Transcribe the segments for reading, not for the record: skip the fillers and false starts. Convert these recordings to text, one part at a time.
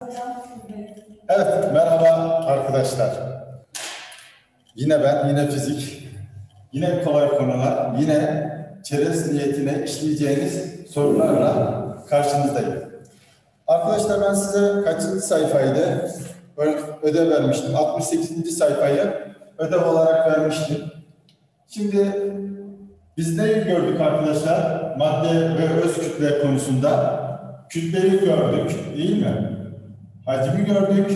Evet, merhaba arkadaşlar. Yine ben, yine fizik, yine kolay konular, yine çerez niyetine işleyeceğiniz sorularla karşınızdayım. Arkadaşlar ben size kaçıncı sayfaydı ödev vermiştim? 68. sayfayı ödev olarak vermiştim. Şimdi biz neyi gördük arkadaşlar? Madde ve öz kütle konusunda kütleyi gördük, değil mi? Hacmi gördük.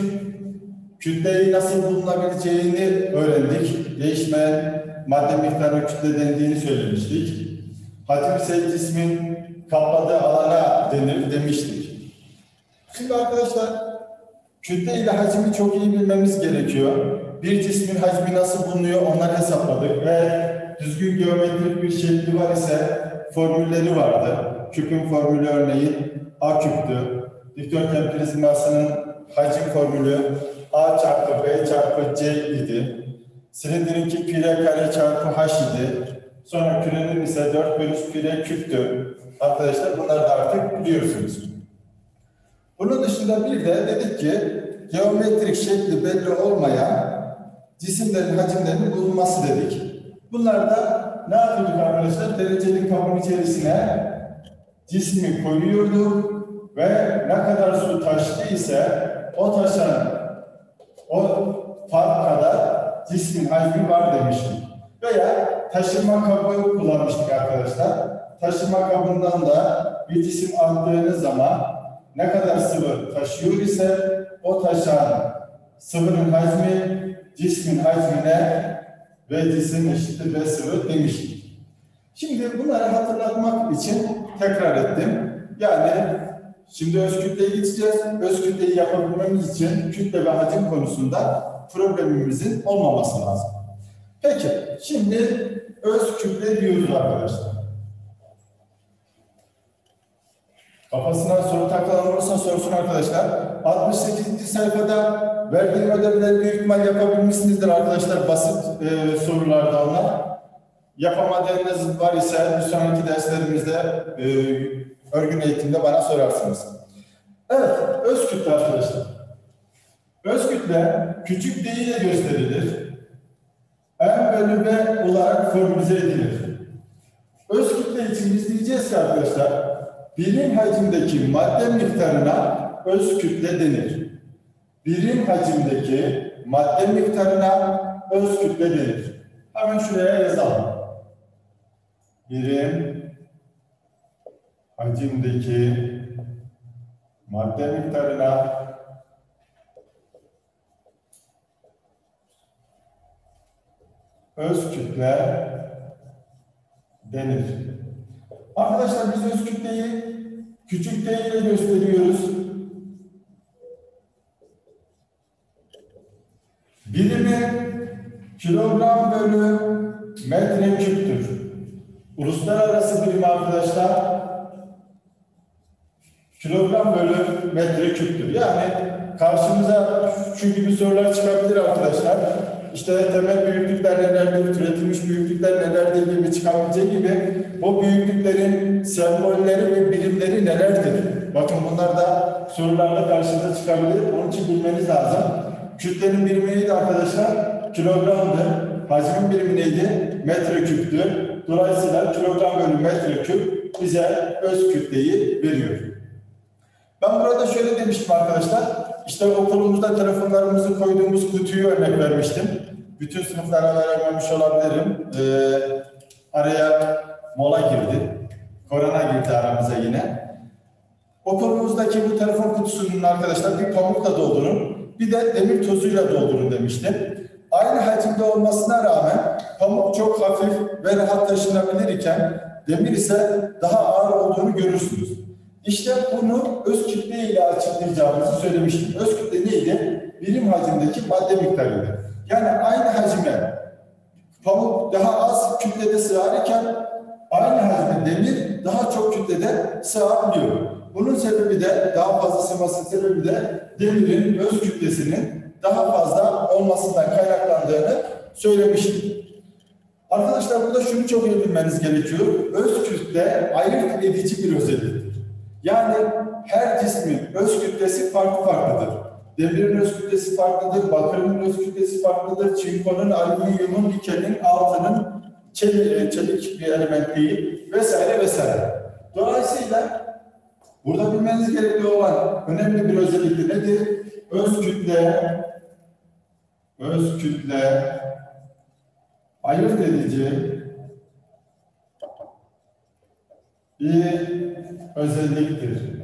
Kütleyi nasıl bulunabileceğini öğrendik. Değişmeyen madde miktarına kütle dendiğini söylemiştik. Hacim ise cismin kapladığı alana denir demiştik. Şimdi arkadaşlar kütle ile hacmi çok iyi bilmemiz gerekiyor. Bir cismin hacmi nasıl bulunuyor onları hesapladık ve düzgün geometrik bir şekli var ise formülleri vardı. Küpün formülü örneğin A küptü. Dikdörtgen prizmasının hacim formülü A çarpı B çarpı C idi. Silindirinki pi r kare çarpı h idi. Sonra kürenin ise 4 bölü pi r küptü. Arkadaşlar bunları da artık biliyorsunuz. Bunun dışında bir de dedik ki geometrik şekli belli olmayan cisimlerin hacimlerinin bulunması dedik. Bunlar da ne yapıyorduk arkadaşlar? Dereceli kabın içerisine cismi koyuyorduk ve ne kadar su taştı ise o taşan o fark kadar cismin hacmi var demiştik. Veya taşıma kabı kullanmıştık arkadaşlar. Taşıma kabından da bir cisim aldığınız zaman ne kadar sıvı taşıyor ise o taşan sıvının hacmi cismin hacmine ve cisim eşittir ve sıvı demiştik. Şimdi bunları hatırlatmak için tekrar ettim. Yani şimdi öz kütleye geçeceğiz. Öz kütleyi yapabilmemiz için kütle ve hacim konusunda problemimizin olmaması lazım. Peki, şimdi öz kütle diyoruz arkadaşlar. Kafasına soru takılan olursa sorsun arkadaşlar. 68. sayfada verdiğim ödevleri büyük ihtimal yapabilmişsinizdir arkadaşlar. Basit sorularda onlar. Yapamadığınız var ise bir sonraki derslerimizde örgün eğitimde bana sorarsınız. Evet, öz kütle arkadaşlar. Öz kütle küçük d ile gösterilir. M bölü V olarak formülize edilir. Öz kütle için biz diyeceğiz ki arkadaşlar, birim hacimdeki madde miktarına öz kütle denir. Birim hacimdeki madde miktarına öz kütle denir. Hemen şuraya yazalım. Birim hacimdeki madde miktarına öz kütle denir. Arkadaşlar biz öz kütleyi küçük d ile gösteriyoruz. Birimi kilogram bölü metre küptür. Uluslararası birim arkadaşlar kilogram bölü metre küptür. Yani karşımıza şu gibi sorular çıkabilir arkadaşlar. İşte temel büyüklükler nelerdir, türetilmiş büyüklükler nelerdir gibi çıkabileceği gibi bu büyüklüklerin sembolleri ve birimleri nelerdir? Bakın bunlar da sorularla karşınıza çıkabilir. Onun için bilmeniz lazım. Kütlenin birimi neydi arkadaşlar? Kilogramdı. Hacmin birimi neydi? Metreküptü. Dolayısıyla kilogram bölü metreküp bize öz kütleyi veriyor. Ben burada şöyle demiştim arkadaşlar. İşte okulumuzda telefonlarımızı koyduğumuz kutuyu örnek vermiştim. Bütün sınıflara verememiş olabilirim. Araya mola girdi. Korona girdi aramıza yine. Okulumuzdaki bu telefon kutusunun arkadaşlar bir pamukla doldurun. Bir de demir tozuyla doldurun demiştim. Aynı hacimde olmasına rağmen pamuk çok hafif ve rahat taşınabilir iken demir ise daha ağır olduğunu görürsünüz. İşte bunu öz kütle ile açıklayacağımızı söylemiştim. Öz kütle neydi? Birim hacimdeki madde miktarıydı. Yani aynı hacime pamuk daha az kütlede sığarken aynı hacme demir daha çok kütlede sığabiliyor. Bunun sebebi de daha fazla sığmasının sebebi de demirin öz kütlesinin daha fazla olmasından kaynaklandığını söylemiştim. Arkadaşlar burada şunu çok iyi bilmeniz gerekiyor. Öz kütle ayırt edici bir özelliktir. Yani her cismin öz kütlesi farklı farklıdır. Demirin öz kütlesi farklıdır, bakırın öz kütlesi farklıdır, çinkonun, alüminyumun, nikelin, altının, çelik bir element değil vesaire vesaire. Dolayısıyla burada bilmeniz gerekli olan önemli bir özellik nedir? Öz kütle ayırt edici bir özelliktir.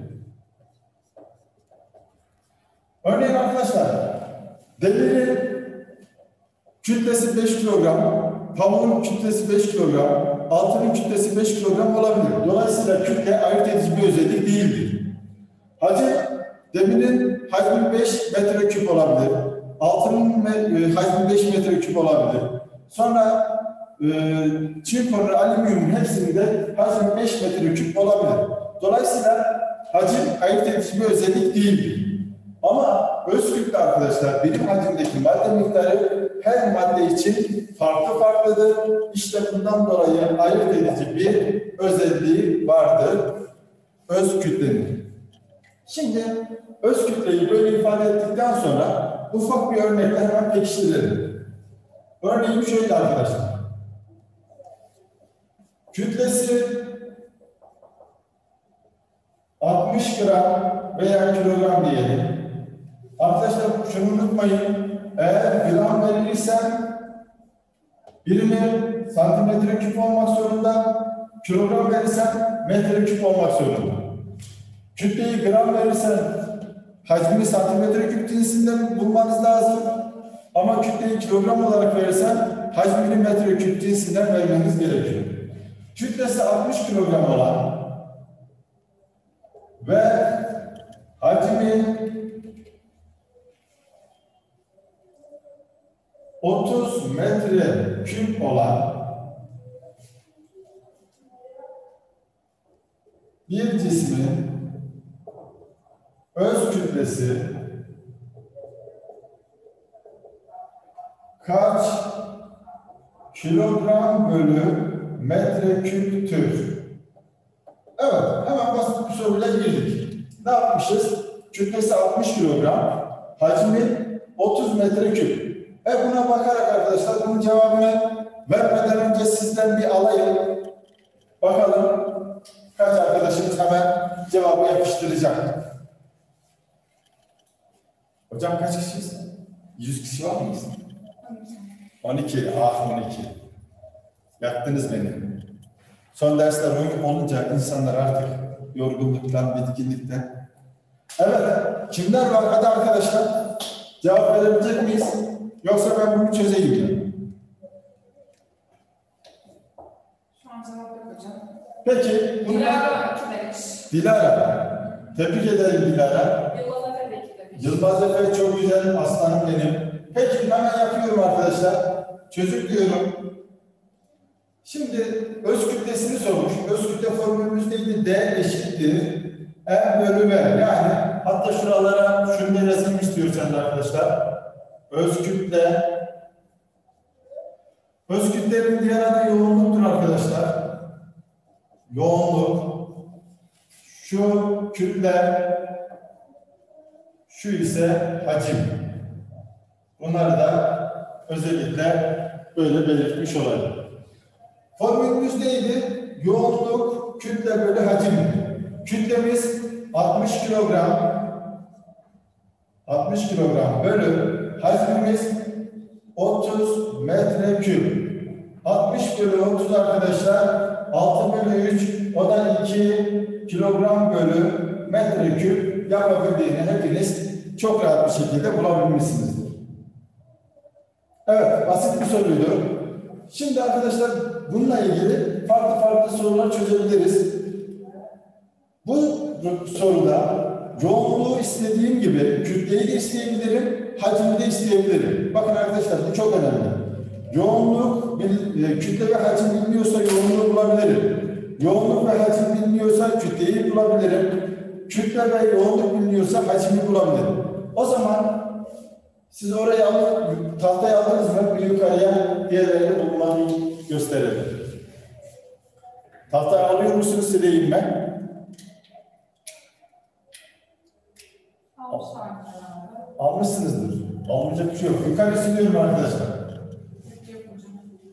Örneğin arkadaşlar, demirin kütlesi 5 kilogram, pamuğun kütlesi 5 kilogram, altının kütlesi 5 kilogram olabilir. Dolayısıyla kütle ayırt edici bir özellik değildir. Hacim, demirin hacmi 5 metreküp olabilir. Altının hacmi 5 metreküp olabilir. Sonra çinkonun, alüminyumun hepsinde hacmi 5 metreküp olabilir. Dolayısıyla hacim ayırt edici bir özellik değildir. Ama öz kütle arkadaşlar, birim hacimdeki madde miktarı her madde için farklı farklıdır. İşte bundan dolayı ayırt edici bir özelliği vardır öz kütlenin. Şimdi öz kütleyi böyle ifade ettikten sonra ufak bir örnekle hemen pekiştirelim. Örneğin şöyle arkadaşlar. Kütlesi 60 gram veya kilogram diyelim. Arkadaşlar şunu unutmayın. Eğer gram verirsen birimi santimetre küp olmak zorunda, kilogram verirsen metre küp olmak zorunda. Kütleyi gram verirsen hacmini santimetre küp cinsinden bulmanız lazım. Ama kütleyi kilogram olarak verirsen hacmini metre küp cinsinden vermeniz gerekiyor. Kütlesi 60 kilogram olan ve hacmi 30 metre küp olan bir cismin öz kütlesi kaç kilogram bölü metre küptür? Evet, hemen basit bir soruyla girdik. Ne yapmışız? Kütlesi 60 kilogram, hacmi 30 metre küp. Buna bakarak arkadaşlar bunun cevabını vermeden önce sizden bir alayım. Bakalım kaç arkadaşımız hemen cevabı yapıştıracak. Hocam kaç kişiyiz? 100 kişi var mıyız? 12. Ah 12. Yaktınız beni. Son dersler olunca insanlar artık yorgunluktan, bitkinlikten. Evet. Kimler var? Hadi arkadaşlar. Cevap verebilecek miyiz? Yoksa ben bunu çözeyim mi? Şu an cevap yok hocam. Peki. Dilara 2 demiş. Dilara. Tebrik ederim Dilara. Yılmaz Efe de 2 demiş. Yılmaz Efe çok güzel. Aslanım benim. Peki hemen yapıyorum arkadaşlar. Çözüm diyorum. Şimdi öz kütlesini sormuş. Öz kütle formülümüz neydi? D eşittir M bölü V. Yani hatta şuralara şunu da yazayım istiyorsanız arkadaşlar. Öz kütlenin diğer adı yoğunluktur arkadaşlar. Yoğunluk. Şu kütle, şu ise hacim. Bunları da özellikle böyle belirtmiş olalım. Formülümüz neydi? Yoğunluk, kütle bölü hacim. Kütlemiz 60 kilogram. 60 kilogram bölü hacmimiz 30 metreküp. 60 bölü 30 arkadaşlar 6 bölü 3 o da 2 kilogram bölü metreküp yapabildiğini hepiniz çok rahat bir şekilde bulabilmişsinizdir. Evet, basit bir soruydu. Şimdi arkadaşlar bununla ilgili farklı sorular çözebiliriz. Bu soruda yoğunluğu istediğim gibi kütleyi de isteyebilirim, hacmi de isteyebilirim. Bakın arkadaşlar bu çok önemli. Yoğunluk, kütle ve hacim bilmiyorsa yoğunluğu bulabilirim. Yoğunluk ve hacim bilmiyorsa kütleyi bulabilirim. Kütle ve yoğunluk bilmiyorsa hacmi bulabilirim. O zaman siz oraya tahtaya aldınız mı? Bir yukarıya diğerlerini bulmayı gösterelim. Tahtaya alıyor musunuz? Sileyim ben. Almışlar herhalde. Almışsınızdır. Almayacak bir şey yok. Yukarı siliyorum arkadaşlar. Peki yok hocam.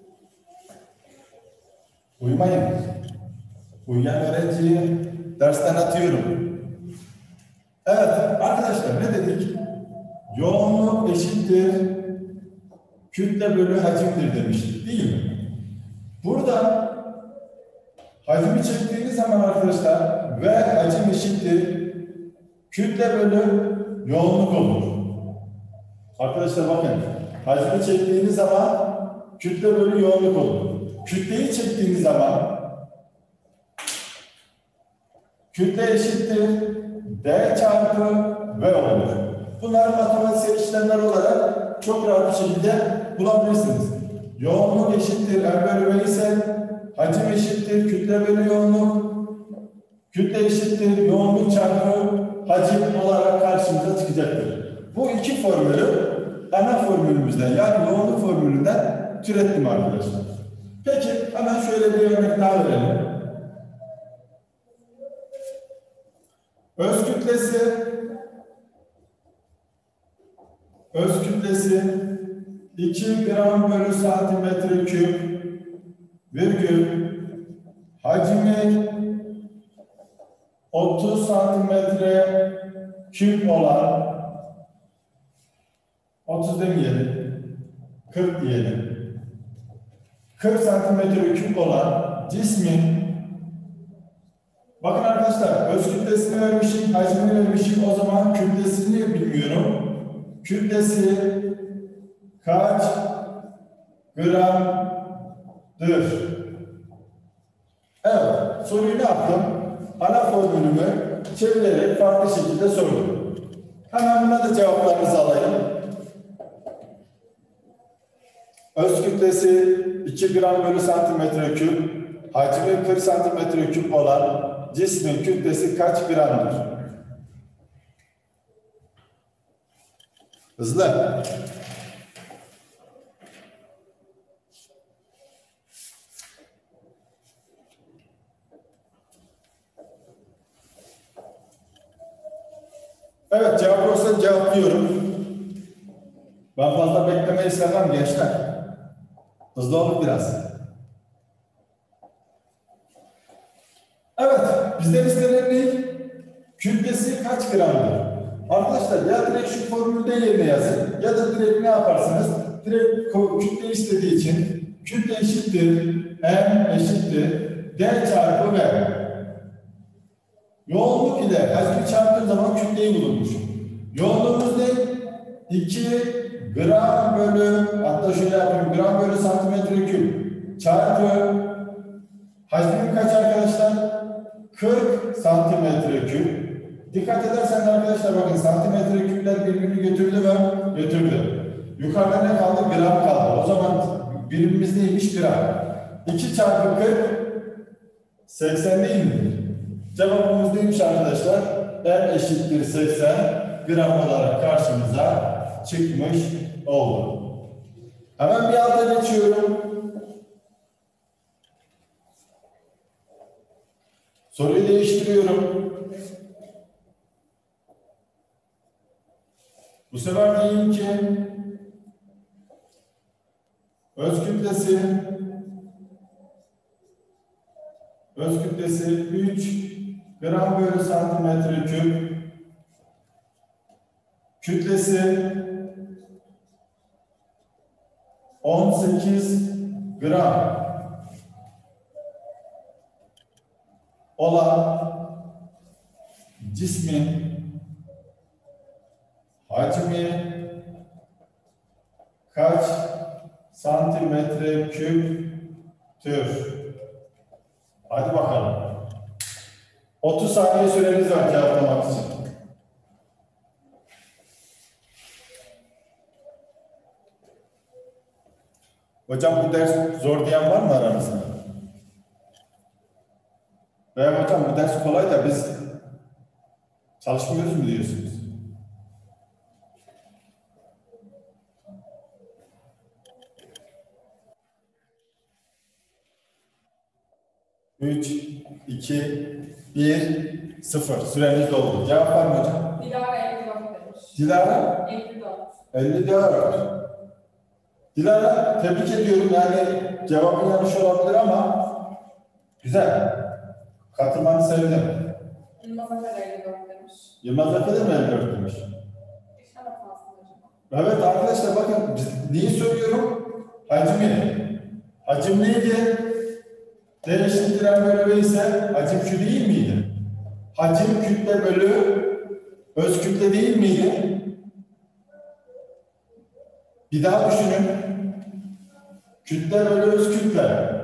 Uyumayın. Uyuyan öğrenciyi dersten atıyorum. Evet arkadaşlar ne dedik? Yoğunluk eşittir kütle bölü hacimdir demiştik değil mi? Burada hacmi çektiğiniz zaman arkadaşlar ve hacim eşittir kütle bölü yoğunluk olur. Arkadaşlar bakın hacmi çektiğiniz zaman kütle bölü yoğunluk olur. Kütleyi çektiğiniz zaman kütle eşittir D çarpı V olur. Bunlar matematiksel işlemler olarak çok rahat bir şekilde bulabilirsiniz. Yoğunluk eşittir R bölü V ise hacim eşittir kütle bölü yoğunluk. Kütle eşittir yoğunluk çarpı hacim olarak karşımıza çıkacaktır. Bu iki formülü ana formülümüzden yani yoğunluk formülünden türettim arkadaşlar. Peki hemen şöyle bir örnek daha verelim. Öz kütlesi 2 gram bölü santimetre küp virgül hacmi 30 santimetre küp olan 30 demeyelim 40 diyelim 40 santimetre küp olan cismin bakın arkadaşlar öz kütlesini vermişim, hacmini vermişim o zaman kütlesini bilmiyorum. Kütlesi kaç gramdır? Evet, soruyu ne yaptım? Ana formülümü çevirerek farklı şekilde sordum. Hemen buna da cevaplarınızı alayım. Öz kütlesi 2 gram bölü santimetre küp, hacmi 40 santimetre küp olan cismin kütlesi kaç gramdır? Hızlı. Evet, cevap yoksa cevaplıyorum. Ben fazla beklemeyi istemem gençler. Hızlı olun biraz. Evet, bizden istenen ne? Kütlesi kaç gramdır? Arkadaşlar ya direkt şu formülde yerine yazın ya da direkt ne yaparsınız? Direkt kütle istediği için kütle eşittir M eşittir D çarpı V. Yoğunluk ile hacmi çarptığım zaman kütleyi bulunmuş. Yoğunluğumuz ne? 2 gram bölü hatta şöyle yapayım gram bölü santimetre küp çarpı hacmi kaç arkadaşlar? 40 santimetre küp. Dikkat ederseniz arkadaşlar bakın santimetre küpler birbirini götürdü mü? Götürdü. Yukarıda ne kaldı? Gram kaldı. O zaman birimimiz neymiş? Gram. 2 çarpı 40 80 değil mi? Cevabımız neymiş arkadaşlar? R eşittir 80 gram olarak karşımıza çıkmış oldu. Hemen bir alta geçiyorum. Soruyu değiştiriyorum. Bu sefer diyeyim ki öz kütlesi 3 gram bölü santimetre küp kütlesi 18 gram olan cismin hacmi kaç santimetre küptür? Hadi bakalım. 30 saniye süreniz var cevaplamak için. Hocam bu ders zor diyen var mı aranızda? Veya hocam bu ders kolay da biz çalışmıyoruz mu diyorsunuz? Üç, 2, 1, 0. Süreniz doldu. Cevap var mı hocam? Dilara Ekran. demiş. Dilara 54. 54. Dilara tebrik ediyorum. Yani cevabın yanlış olabilir ama güzel. Katılmanı sevdim. Yılmaz Akar 54 demiş. Yılmaz Efe de mi 54 demiş? İşler hatasında acaba? Evet arkadaşlar bakın neyi söylüyorum? Hacmi. Hacim neydi? D eşittir M bölü V ise hacim şu değil miydi? Hacim kütle bölü öz kütle değil miydi? Bir daha düşünün. Kütle bölü öz kütle.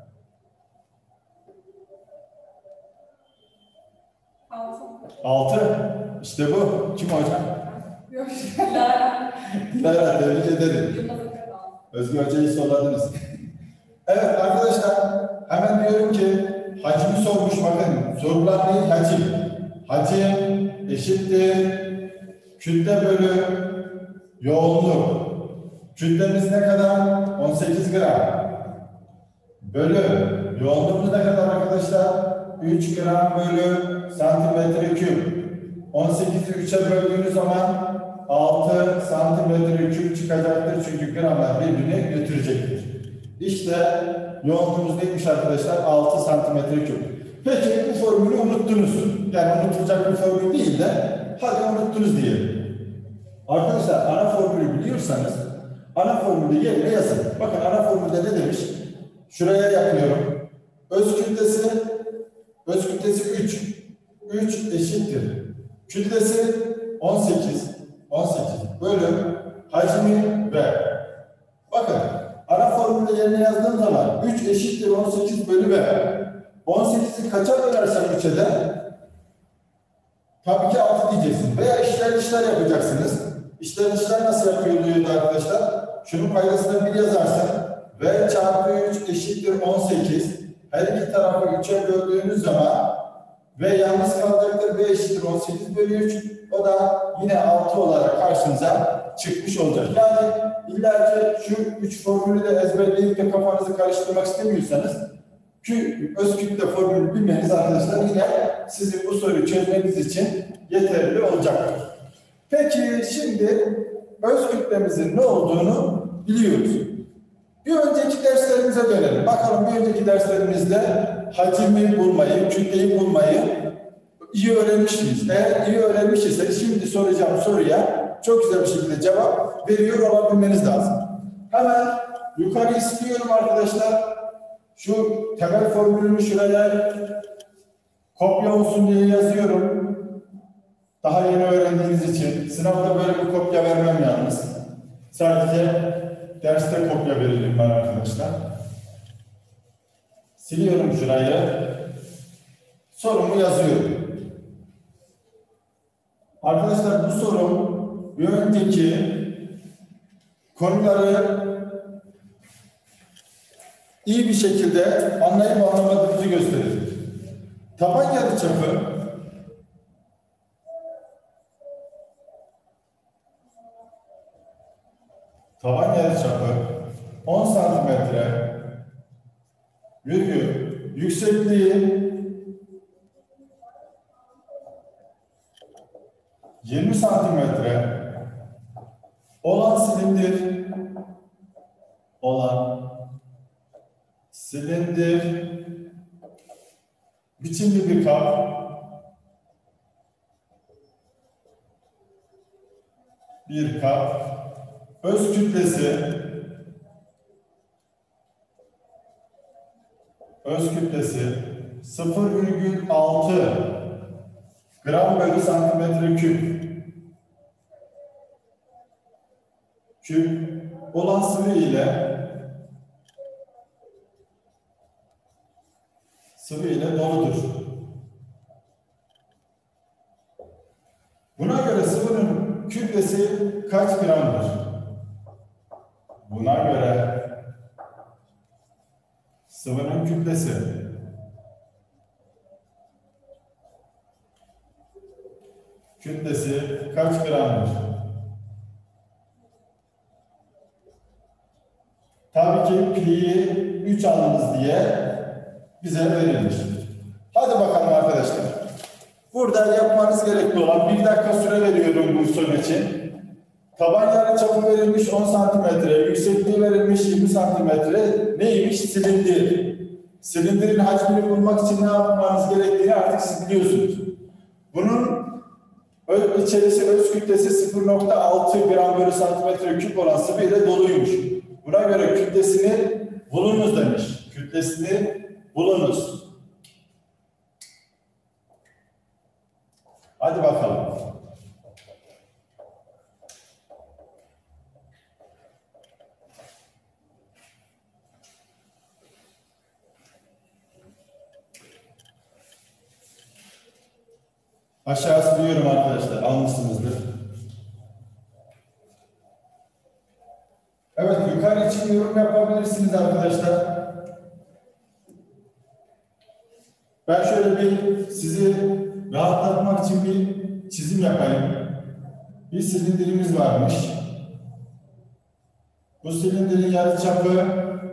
6. 6. İşte bu. Kim hocam? Yok. Dilara. Dilara tebrik ederim. Yılmaz Akar 6. Özgür Hoca'yı solladınız. Evet arkadaşlar hemen diyorum ki hacmi sormuş bakın. Sorular ne? Hacim. Hacim eşittir kütle bölü yoğunluk. Kütlemiz ne kadar? 18 gram. Bölü yoğunluğumuz ne kadar arkadaşlar? 3 gram bölü santimetre küp. 18'i 3'e böldüğünüz zaman 6 santimetre küp çıkacaktır. Çünkü gramlar birbirini götürecektir. İşte yoğunluğumuz neymiş arkadaşlar? 6 santimetre küp. Peki bu formülü unuttunuz. Yani unutulacak bir formül değil de hadi unuttunuz diyelim. Arkadaşlar ana formülü biliyorsanız ana formülü yerine yazın. Bakın ana formülde ne demiş? Şuraya yapıyorum. Öz kütlesi 3. 3 eşittir. Kütlesi 18 bölü hacmi V. Bakın ana formülde yerine yazdığım zaman 3 eşittir 18 bölü V. 18'i kaça bölersem 3'e de tabii ki 6 diyeceksiniz. Veya işler yapacaksınız. İşler nasıl yapılıyordu arkadaşlar? Şunun paydasını 1 yazarsın. V çarpı 3 eşittir 18. Her iki tarafı 3'e böldüğünüz zaman V yalnız kalacaktır. V eşittir 18 bölü 3. O da yine 6 olarak karşınıza çıkmış olacak. Yani illa ki şu 3 formülü de ezberleyip de kafanızı karıştırmak istemiyorsanız öz kütle formülü bilmeniz arkadaşlar yine sizin bu soruyu çözmeniz için yeterli olacaktır. Peki şimdi öz kütlemizin ne olduğunu biliyoruz. Bir önceki derslerimize dönelim. Bakalım bir önceki derslerimizde hacmi bulmayı, kütleyi bulmayı iyi öğrenmiş miyiz? Eğer iyi öğrenmiş iseniz şimdi soracağım soruya çok güzel bir şekilde cevap veriyor olabilmeniz lazım. Hemen yukarı istiyorum arkadaşlar. Şu temel formülümü şuraya kopya olsun diye yazıyorum. Daha yeni öğrendiğiniz için sınavda böyle bir kopya vermem yalnız. Sadece derste kopya veririm ben arkadaşlar. Siliyorum şurayı. Sorumu yazıyorum. Arkadaşlar bu sorum bir önceki konuları iyi bir şekilde anlayıp anlamadığınızı gösterir. Taban yarıçapı taban yarıçapı 10 santimetre virgül yüksekliği 20 santimetre olan silindir biçimli bir kap öz kütlesi 0,6 gram bölü santimetre küp olan sıvı ile doludur. Buna göre sıvının kütlesi kaç gramdır? Buna göre sıvının kütlesi kaç gramdır? Tabii ki pi'yi 3 alınız diye bize verilmiş. Hadi bakalım arkadaşlar. Burada yapmanız gerekli olan 1 dakika süre veriyorum bu soru için. Taban yarıçapı verilmiş 10 santimetre, yüksekliği verilmiş 20 santimetre. Neymiş? Silindir. Silindirin hacmini bulmak için ne yapmanız gerektiğini artık siz biliyorsunuz. Bunun içerisi öz kütlesi 0,6 gram bölü santimetre küp olan sıvı ile doluymuş. Buna göre kütlesini bulunuz demiş. Kütlesini bulunuz. Hadi bakalım. Aşağısı diyorum arkadaşlar. Almışsınızdır. Evet, yukarı için yorum yapabilirsiniz arkadaşlar. Ben şöyle bir sizi rahatlatmak için bir çizim yapayım. Bir silindirimiz varmış. Bu silindirin yarıçapı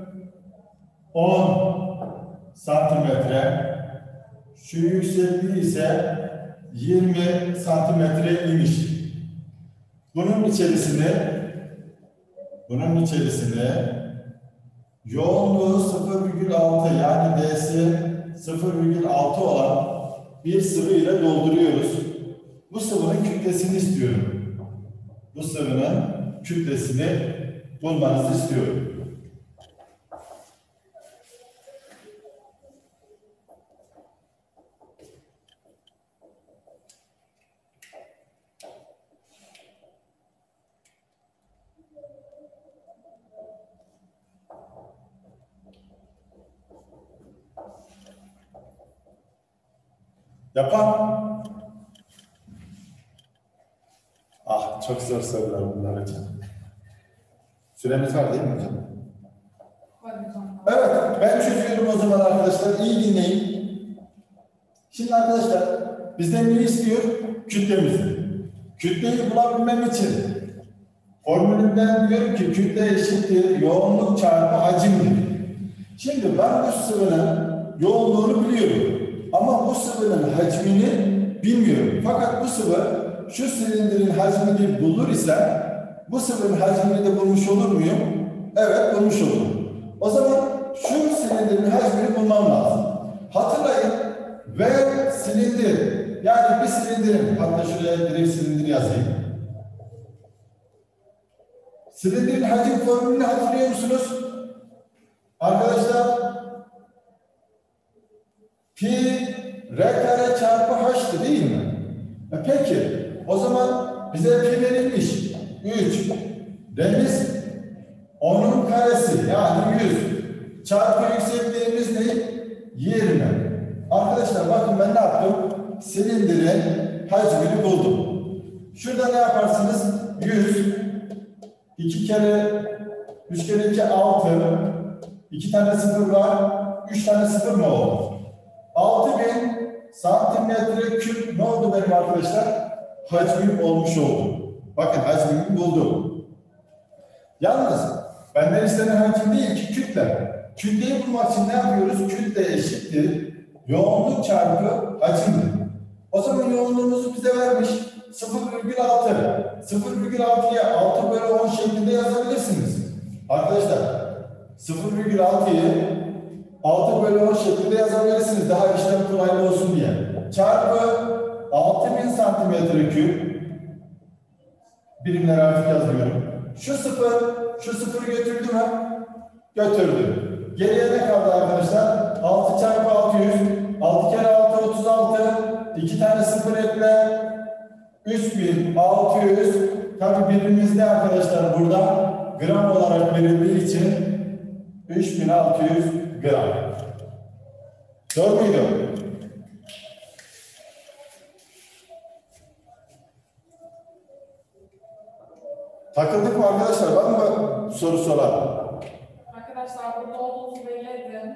10 santimetre. Şu yüksekliği ise 20 santimetre imiş. Bunun içerisine yoğunluğu 0,6 yani D'si 0,6 olan bir sıvı ile dolduruyoruz. Bu sıvının kütlesini istiyorum. Bu sıvının kütlesini bulmanızı istiyorum. Yapan? Ah, çok zor sorular bunlar hocam. Süremiz var değil mi hocam? Evet, ben çözüyorum o zaman arkadaşlar. İyi dinleyin. Şimdi arkadaşlar, bizden ne istiyor? Kütlemizi. Kütleyi bulabilmem için formülümden diyorum ki kütle eşittir yoğunluk çarpı hacimdir. Şimdi ben bu sıvının yoğunluğunu biliyorum. Ama bu sıvının hacmini bilmiyorum. Fakat bu sıvı şu silindirin hacmini bulur ise bu sıvının hacmini de bulmuş olur muyum? Evet, bulmuş olurum. O zaman şu silindirin hacmini bulmam lazım. Hatırlayın, V silindir. Yani bir silindirin, hatta şuraya direkt silindir yazayım. Silindirin hacim formülünü hatırlıyor musunuz? Arkadaşlar, pi r kare çarpı h'tı değil mi? Peki, o zaman bize pi verilmiş. 3. R'miz 10'un karesi yani 100. Çarpı yüksekliğimiz ne? 20. Arkadaşlar bakın ben ne yaptım? Silindirin hacmini buldum. Şurada ne yaparsınız? 100. 2 kere 3 kere 2 6. 2 tane sıfır var. 3 tane sıfır mı oldu? 6000 santimetre küp ne oldu benim arkadaşlar? Hacmim olmuş oldu. Bakın hacmimi buldum. Yalnız benden istenen hacim değil ki kütle. Kütleyi bulmak için ne yapıyoruz? Kütle eşittir yoğunluk çarpı hacimdir. O zaman yoğunluğumuzu bize vermiş 0,6. 0,6'ya 6 bölü 10 şeklinde yazabilirsiniz. Arkadaşlar 0,6'yı 6 bölü 10 şeklinde yazabilirsiniz. Daha işlem kolaylı olsun diye. Çarpı 6000 santimetre küp. Birimleri artık yazmıyorum. Şu sıfırı götürdü mü? Götürdü. Geriye ne kaldı arkadaşlar? 6 çarpı 600. 6 kere 6 36. 2 tane sıfır ekle. 3600. Tabi birimimiz ne arkadaşlar burada? Gram olarak verildiği için 3600 gram. Doğru muydu? Takıldık mı arkadaşlar? Var mı soru soran? Arkadaşlar burada olduğunuzu belli edin.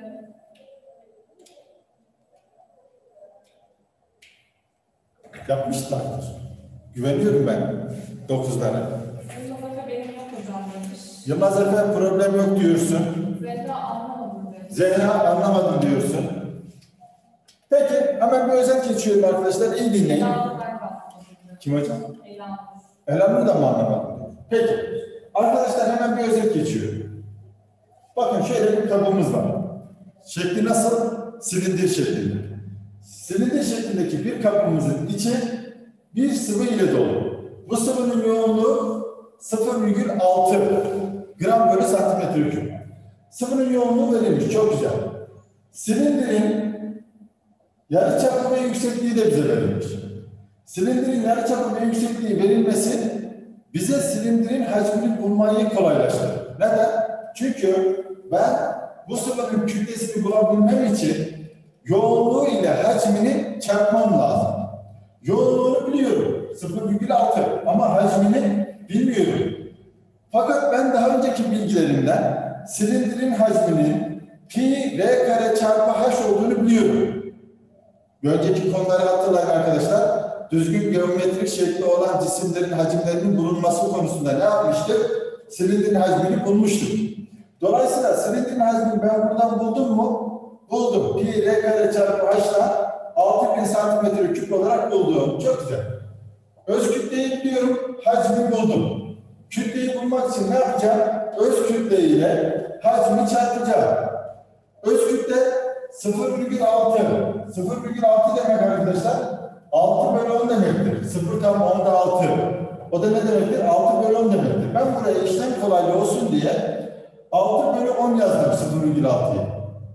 Yapmışlardır. Güveniyorum ben 9'lara. Yılmaz Efe benim yok hocam demiş. Yılmaz Efe problem yok diyorsun. Zehra anlamadım demiş. Zehra anlamadım diyorsun. Peki hemen bir özet geçiyorum arkadaşlar. İyi dinleyin. Elanur ben kaldım. Kim hocam? Elanur. Elhamdülillah da mı anlamadım? Peki. Arkadaşlar hemen bir özet geçiyorum. Bakın şöyle bir kabımız var. Şekli nasıl? Silindir şeklinde. Silindir şeklindeki bir kabımızın içi bir sıvı ile dolu. Bu sıvının yoğunluğu 0,6 gram bölü santimetre küp. Sıvının yoğunluğu verilmiş. Çok güzel. Silindirin yarıçapı ve yüksekliği de bize verilmiş. Silindirin yarıçapı ve yüksekliği verilmesi bize silindirin hacmini bulmayı kolaylaştırır. Neden? Çünkü ben bu sıvının kütlesini bulabilmem için yoğunluğu ile hacmini çarpmam lazım. Yoğunluğunu biliyorum 0,6 ama hacmini bilmiyorum. Fakat ben daha önceki bilgilerimden silindirin hacminin pi r kare çarpı h olduğunu biliyorum. Bir önceki konuları hatırlayın arkadaşlar. Düzgün geometrik şekli olan cisimlerin hacimlerinin bulunması konusunda ne yapmıştık? Silindirin hacmini bulmuştuk. Dolayısıyla silindirin hacmini ben buradan buldum mu? Buldum. Pi r kare çarpı h'la 6000 santimetre küp olarak buldum. Çok güzel. Öz kütleyi biliyorum, hacmi buldum. Kütleyi bulmak için ne yapacağım? Öz kütle ile hacmi çarpacağım. Öz kütle 0,6. 0,6 demek arkadaşlar 6 bölü 10 demektir. 0 tam 10'da 6. O da ne demektir? 6 bölü 10 demektir. Ben buraya işlem kolaylığı olsun diye 6 bölü 10 yazdım 0,6'yı.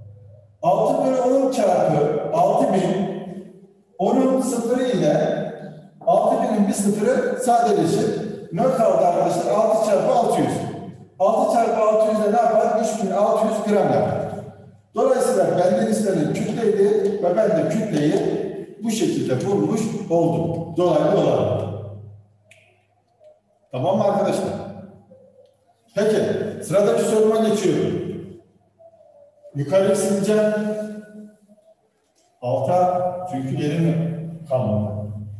6 bölü 10 çarpı 6000 10'un sıfırı ile 6000'in bir sıfırı sadeleşir. Ne kaldı arkadaşlar? 6 çarpı 600. 6 çarpı 600 de ne yapar? 3600 gram yapar. Dolayısıyla benden istenen kütleydi ve ben de kütleyi bu şekilde bulmuş oldum. Dolaylı olarak. Tamam mı arkadaşlar? Peki, sıradaki soruma geçiyorum. Yukarı sileceğim. Alta çünkü yerim kalmadı.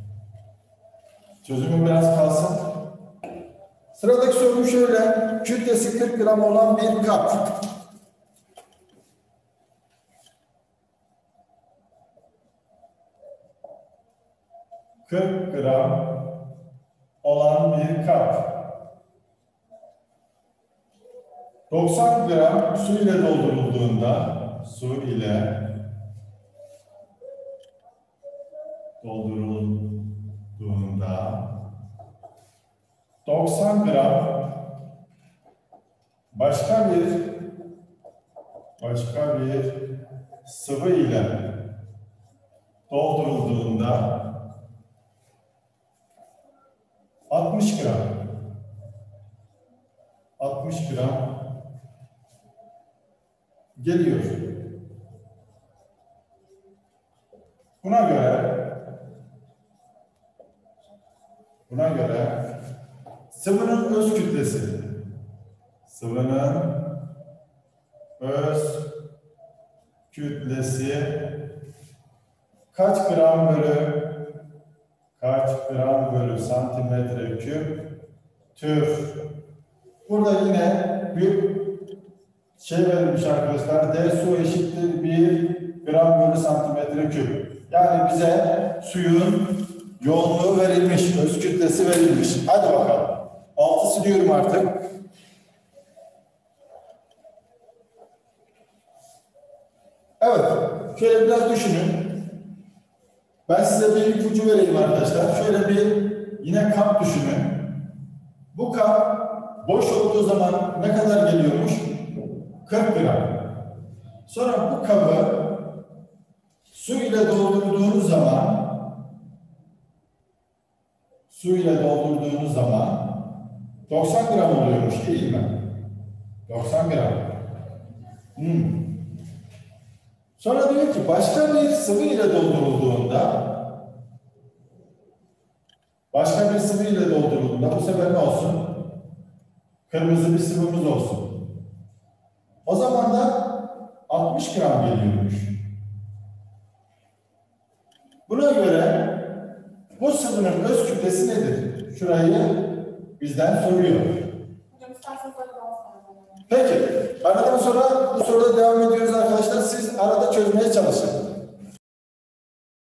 Çözümü biraz kalsın. Sıradaki sorum şöyle. Kütlesi 40 gram olan bir kap. gram olan bir kap. 90 gram su ile doldurulduğunda 90 gram başka bir sıvı ile doldurulduğunda 60 gram geliyor. Buna göre sıvının öz kütlesi kaç gram bölü santimetre küptür? Burada yine bir şey verilmiş arkadaşlar. D su eşittir 1 gram bölü santimetre küp. Yani bize suyun yoğunluğu verilmiş, öz kütlesi verilmiş. Hadi bakalım. Altı siliyorum artık. Evet. Şöyle biraz düşünün. Ben size bir ipucu vereyim arkadaşlar. Şöyle bir yine kap düşünün. Bu kap boş olduğu zaman ne kadar geliyormuş? 40 gram. Sonra bu kabı su ile doldurduğunuz zaman 90 gram oluyormuş değil mi? 90 gram. Sonra diyor ki başka bir sıvı ile doldurulduğunda bu sefer ne olsun? Kırmızı bir sıvımız olsun. O zaman da 60 gram geliyormuş. Buna göre bu sıvının öz kütlesi nedir? Şurayı bizden soruyor. Hocam isterseniz böyle kalsın. Peki, aradan sonra bu soruda devam ediyoruz arkadaşlar. Siz arada çözmeye çalışın.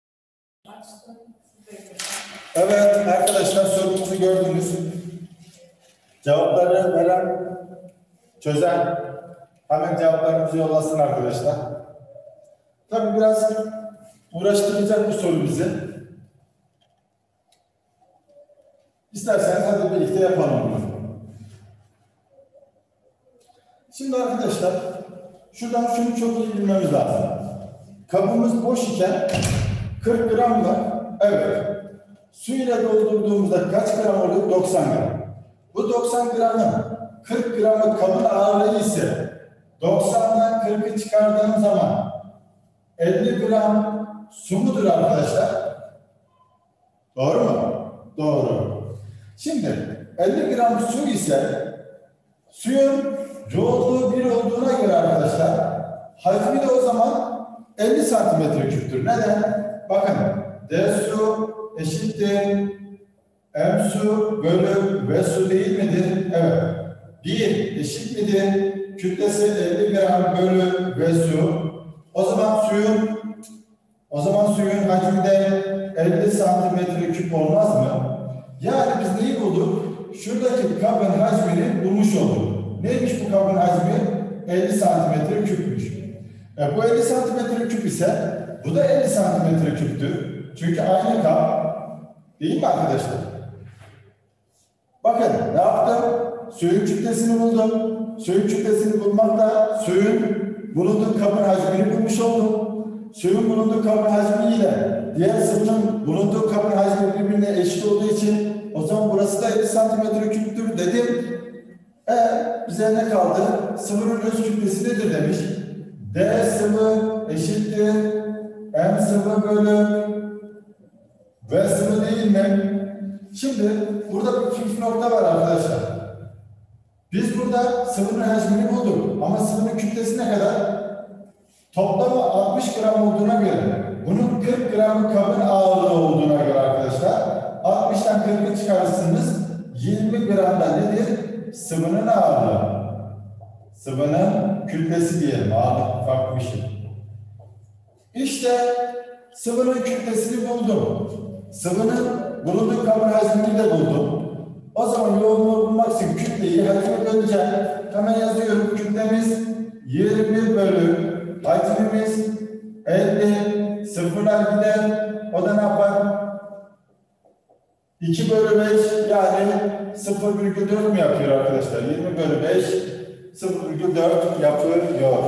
Evet arkadaşlar, sorumuzu gördünüz. Cevapları veren, çözen hemen cevaplarımızı yollasın arkadaşlar. Tabii biraz uğraştıracak bu soru bizi. İsterseniz hadi birlikte yapalım bunu. Şimdi arkadaşlar, şuradan şunu çok iyi bilmemiz lazım. Kabımız boş iken 40 gram mı? Evet. Su ile doldurduğumuzda kaç gram oluyor? 90 gram. Bu 90 gramın 40 gramı kabın ağırlığı ise 90'dan 40'ı çıkardığım zaman 50 gram su mudur arkadaşlar? Doğru mu? Doğru. Şimdi 50 gram su ise suyun yoğunluğu 1 olduğuna göre arkadaşlar hacmi de o zaman 50 santimetre küptür. Neden? Bakın D su eşittir M su bölü V su değil midir? Evet. 1 eşit midir? Kütlesi 50 gram bölü V su. O zaman suyun hacmi de 50 santimetre küp olmaz mı? Yani biz neyi bulduk? Şuradaki kabın hacmini bulmuş olduk. Neymiş bu kabın hacmi? 50 santimetre küpmüş. Bu 50 santimetre küp ise bu da 50 santimetre küptür. Çünkü aynı kap. Değil mi arkadaşlar? Bakın ne yaptım? Suyun kütlesini buldum. Suyun kütlesini bulmakta suyun bulunduğu kabın hacmini bulmuş oldum. Suyun bulunduğu kabın hacmi ile diğer sıvının bulunduğu kabın hacmi birbirine eşit olduğu için o zaman burası da 50 santimetre küptür dedim. Bize ne kaldı? Sıvının öz kütlesi nedir demiş. D sıvı eşittir M sıvı bölü V sıvı değil mi? Şimdi burada bir püf nokta var arkadaşlar. Biz burada sıvının hacmini bulduk ama sıvının kütlesi ne kadar? Toplamı 60 gram olduğuna göre, bunun 40 gram kabın ağırlığı olduğuna göre arkadaşlar 60'tan 40'ı çıkarırsınız 20 gram da nedir? Sıvının ağırlığı. Sıvının kütlesi diyelim, ağırlık farklı bir şey. İşte sıvının kütlesini buldum. Sıvının bulunduğu kabın hacmini de buldum. O zaman yoğunluğu bulmak için kütleyi hacme böleceğim. Hemen yazıyorum. Kütlemiz 20 bölü hacmimiz 50. Sıfırlar gider. O da ne yapar? 2 bölü 5 yani 0,4 mu yapıyor arkadaşlar? 20 bölü 5 0,4 yapıyor.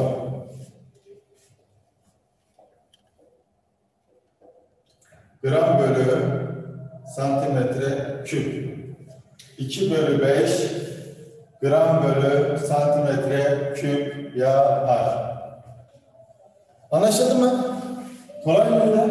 Gram bölü santimetre küp. 2 bölü 5 gram bölü santimetre küp yağar. Anlaşıldı mı? Kolay mıydı?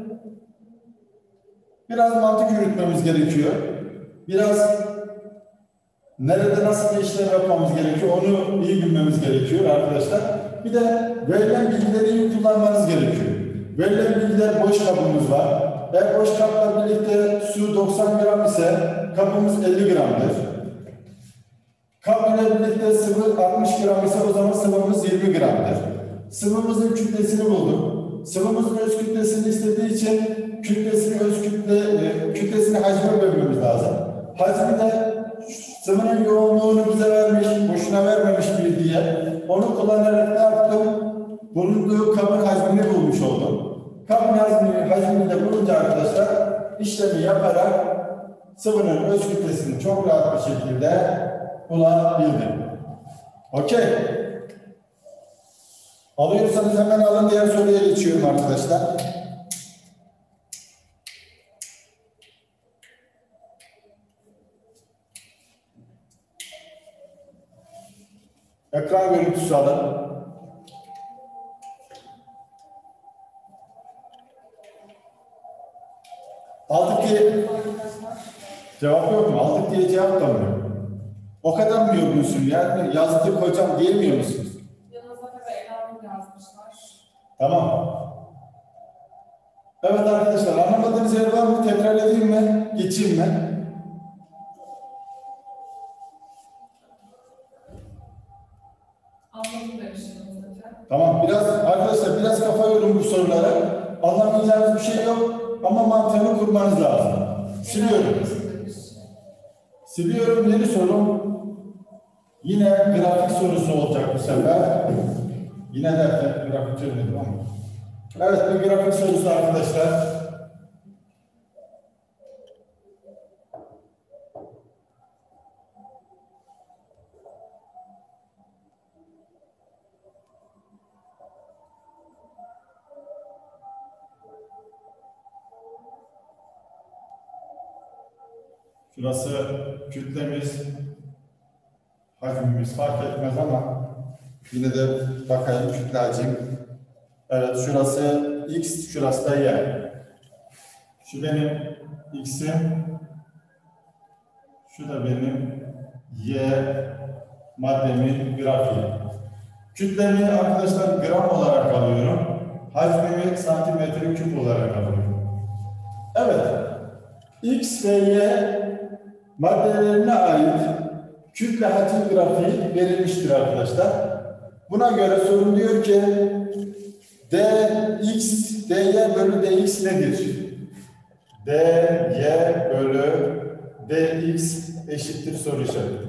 Biraz mantık yürütmemiz gerekiyor. Biraz nerede nasıl bir işlem yapmamız gerekiyor onu iyi bilmemiz gerekiyor arkadaşlar. Bir de verilen bilgileri iyi kullanmanız gerekiyor. Verilen bilgiler boş kabımız var. Eğer boş kapla birlikte su 90 gram ise kabımız 50 gramdır. Kap ile birlikte sıvı 60 gram ise o zaman sıvımız 20 gramdır. Sıvımızın kütlesini bulduk. Sıvımızın öz kütlesini istediği için kütlesini hacme bölmemiz lazım. Hacmi de sıvının yoğunluğunu bize vermiş, boşuna vermemiş bir diye. Onu kullanarak ne yaptım? Bulunduğu kabın hacmini bulmuş oldum. Kabın hacmini de bulunca arkadaşlar işlemi yaparak sıvının öz kütlesini çok rahat bir şekilde bulabildim. Okey. Alıyorsanız hemen alın, diğer soruya geçiyorum arkadaşlar. Ekran görüntüsü alın. Aldık diye cevap yok mu? Aldık diye cevap da mı yok? O kadar mı yorgunsun yani? Yazdık hocam diyemiyor musunuz? Yanınıza da Eylem yazmışlar. Tamam. Evet arkadaşlar, anlamadığınız yer var mı? Tekrar edeyim mi? Geçeyim mi? Anladım demiştiniz zaten. Tamam. Arkadaşlar biraz kafa yorun bu sorulara. Anlamayacağınız bir şey yok ama mantığını kurmanız lazım. Siliyorum. Siliyorum. Yeni sorum. Yine grafik sorusu olacak bu sefer. Yine de grafik çözmedim ama. Evet, bir grafik sorusu arkadaşlar. Şurası kütlemiz, hacmimiz fark etmez ama yine de bakayım kütle hacim. Evet, şurası x, şurası da y. Şu benim x'im, şu da benim y maddemin grafiği. Kütlemi arkadaşlar gram olarak alıyorum. Hacmimi santimetre küp olarak alıyorum. Evet, x ve y maddelerine ait kütle hacim grafiği verilmiştir arkadaşlar. Buna göre sorun diyor ki dx, dy bölü dx nedir? dy bölü dx eşittir soru işareti.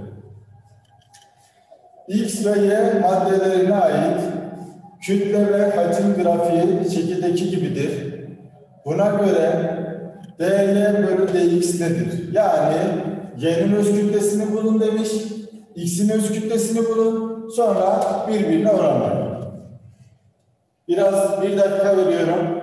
X ve y maddelerine ait kütle ve hacim grafiği şekildeki gibidir. Buna göre dy bölü dx nedir? Yani y'nin öz kütlesini bulun demiş, x'in öz kütlesini bulun, sonra birbirine oranlayın. Biraz bir dakika veriyorum.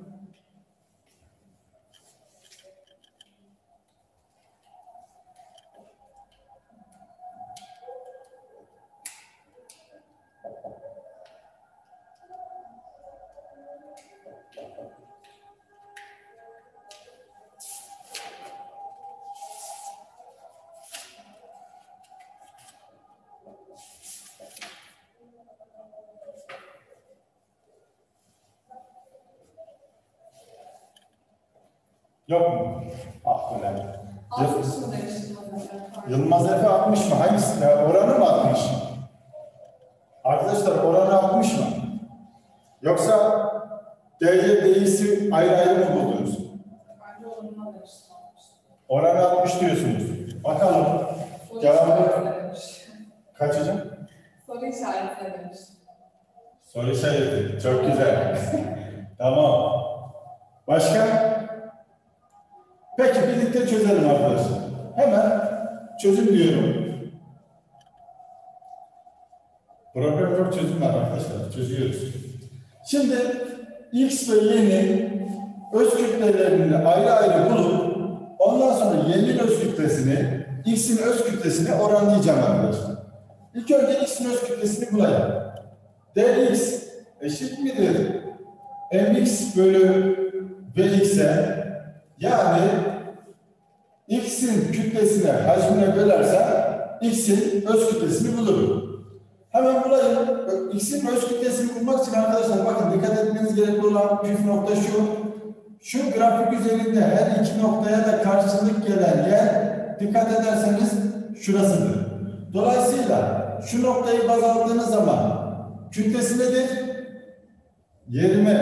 Yok mu? Ah ulan. 60 mı demiştin az önce? Yılmaz Efe 60 mı? Hangisi? Oranı mı 60? Arkadaşlar oranı 60 mı? Yoksa D'ye D'si ayrı ayrı mı buldunuz? Bence oranına demiştin 60. Oranı 60 diyorsunuz. Bakalım. Soru Cevabı işaretine demiş. kaç hocam? Soru işaretine demiş. Soru işareti. Çok güzel. Tamam. Başka? Peki birlikte çözelim arkadaşlar. Hemen çözüm diyorum. Problem yok, çözüm var arkadaşlar. Çözüyoruz. Şimdi x ve y'nin öz kütlelerini ayrı ayrı bulup ondan sonra y'nin öz kütlesini, x'in öz kütlesini oranlayacağım arkadaşlar. İlk önce x'in öz kütlesini bulayım. dx eşit midir mx bölü vx'e, yani x'in kütlesine, hacmine bölersem x'in öz kütlesini bulurum. Hemen bulayım. X'in öz kütlesini bulmak için arkadaşlar bakın dikkat etmeniz gerekli olan püf nokta şu. Şu grafik üzerinde her iki noktaya da karşılık gelen yer dikkat ederseniz şurasıdır. Dolayısıyla şu noktayı baz aldığınız zaman kütlesi nedir? 20.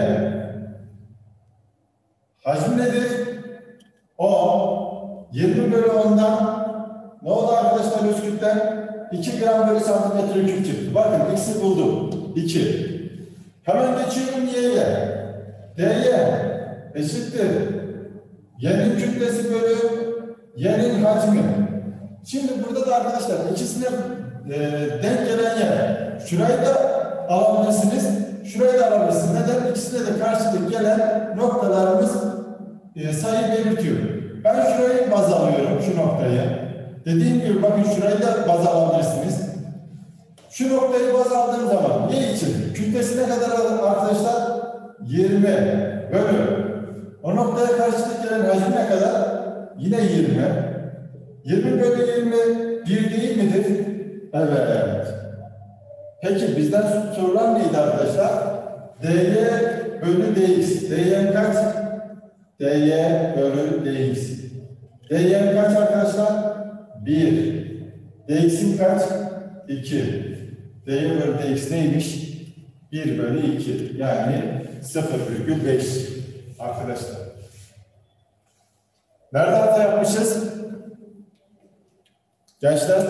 Hacmi nedir? 10. 20 bölü 10'dan ne oldu arkadaşlar öz kütle? 2 gram bölü santimetre küp çıktı. Bakın x'i buldum. 2. Hemen geçiyorum y'ye. dy eşittir y'nin kütlesi bölü y'nin hacmi. Şimdi burada da arkadaşlar ikisine denk gelen yer. Şurayı da alabilirsiniz. Şurayı da alabilirsiniz. Neden? İkisine de karşılık gelen noktalarımız sayı belirtiyor. Ben şurayı baz alıyorum, şu noktayı. Dediğim gibi bakın şurayı da baz alabilirsiniz. Şu noktayı baz aldığım zaman y için kütlesi ne kadar arkadaşlar? 20 bölü. O noktaya karşılık gelen hacim ne kadar? Yine 20. 20 bölü 20 1 değil midir? Evet. Peki bizden sorulan neydi arkadaşlar? dy bölü dx. dy kaç? dy bölü dx. dy kaç arkadaşlar? 1. dx'in kaç? 2. dy bölü dx neymiş? 1 bölü 2. Yani 0,5 arkadaşlar. Nerede hata yapmışız? Gençler.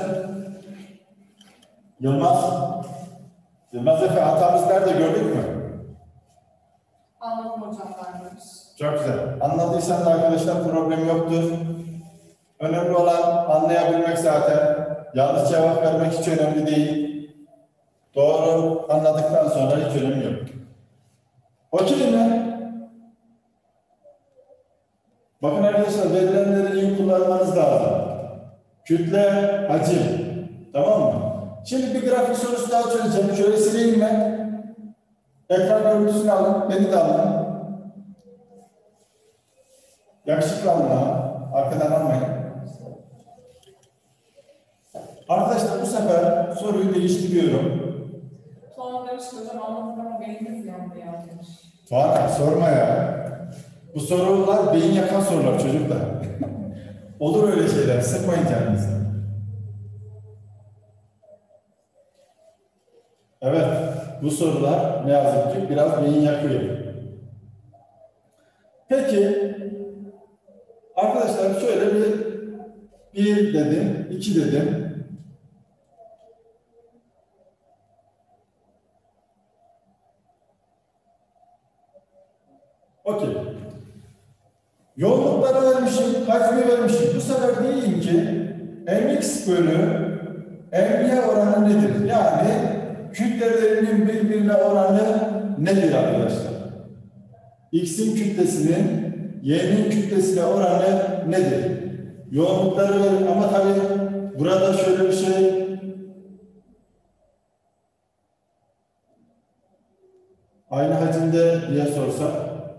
Yılmaz. Yılmaz Efe, hatamız nerede, gördük mü? Anladım hocam vermiş. Çok güzel. Anladıysan da arkadaşlar problem yoktur. Önemli olan anlayabilmek zaten. Yanlış cevap vermek hiç önemli değil. Doğru anladıktan sonra hiç önemi yok. Okey mi? Bakın arkadaşlar, verilenleri iyi kullanmanız lazım. Kütle, hacim. Tamam mı? Şimdi bir grafik sorusu daha çözeceğim. Şöyle sileyim mi? Ekran görüntüsünü alın. Beni de alın. Yakışıklı alın ha. Arkadan almayın. Arkadaşlar bu sefer soruyu değiştiriyorum. Tuğan demiş ki hocam anladık ama beynimiz yandı yazmış. Tuğan sorma ya. Bu sorular beyin yakan sorular çocuklar. Olur öyle şeyler. Sıkmayın kendinizi. Evet. Bu sorular ne yazık ki biraz beyin yakıyor. Peki. Arkadaşlar şöyle bir dedim, 2 dedim. Okey. Yoğunlukları vermişim, hacmi vermişim. Bu sefer diyeyim ki mx bölü m'ye oranı nedir? Yani kütlelerinin birbirine oranı nedir arkadaşlar? X'in kütlesinin y'nin kütlesine oranı nedir? Yoğunlukları verin ama tabii burada şöyle bir şey aynı hacimde diye sorsak